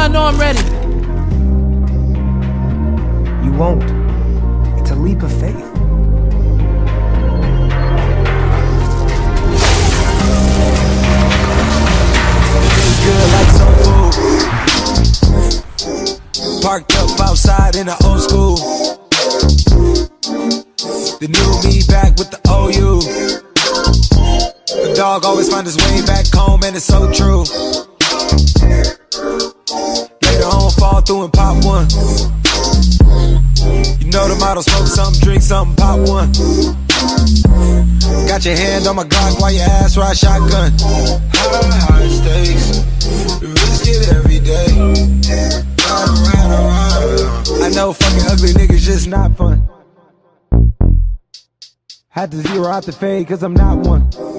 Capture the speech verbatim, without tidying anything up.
I know I'm ready. You won't. It's a leap of faith. It's good like soul food. Parked up outside in the old school. The new me back with the O U. The dog always find his way back home, and it's so true. Later on, fall through and pop one. You know the motto, smoke something, drink something, pop one. Got your hand on my Glock while your ass ride shotgun. High, high stakes, risk it every day. Ride around, around. I know fucking ugly niggas just not fun. Had to zero out the fade cause I'm not one.